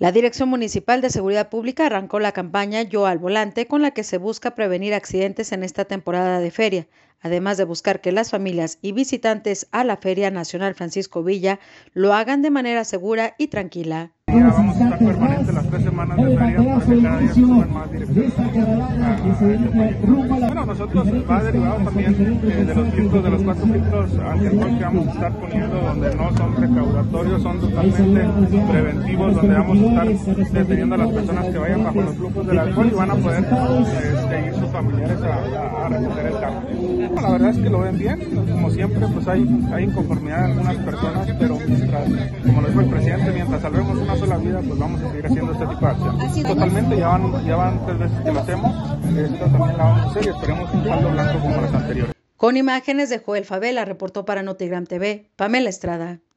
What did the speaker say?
La Dirección Municipal de Seguridad Pública arrancó la campaña Yo al Volante, con la que se busca prevenir accidentes en esta temporada de feria, además de buscar que las familias y visitantes a la Feria Nacional Francisco Villa lo hagan de manera segura y tranquila. Vamos a estar permanentes las 3 semanas de feria para que cada día suban más direcciones. Bueno, nosotros va derivado también de los filtros, de los 4 filtros anti-alcohol que vamos a estar poniendo, donde no son recaudatorios, son totalmente preventivos, donde vamos a estar deteniendo a las personas que vayan bajo los flujos del alcohol y van a poder ir sus familiares a recoger el carro. La verdad es que lo ven bien, como siempre pues hay inconformidad de algunas personas, pero mientras, como lo dijo el presidente, mientras salvemos una sola vida, pues vamos a seguir haciendo este tipo de acción. Totalmente, ya van 3 veces que lo hacemos, esta también la vamos a hacer y esperemos un saldo blanco como las anteriores. Con imágenes de Joel Favela, reportó para Notigram TV, Pamela Estrada.